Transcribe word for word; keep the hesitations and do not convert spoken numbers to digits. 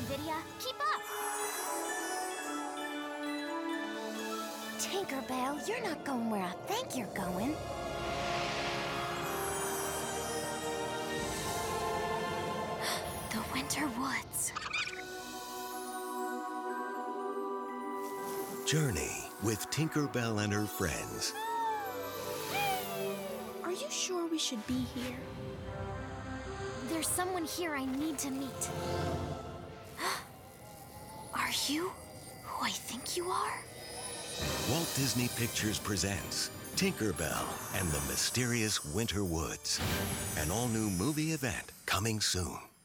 Vidya. Keep up! Tinkerbell, you're not going where I think you're going. The Winter Woods. Journey with Tinkerbell and her friends. Are you sure we should be here? There's someone here I need to meet. Are you who I think you are? Walt Disney Pictures presents Tinkerbell and the Mysterious Winter Woods. An all-new movie event coming soon.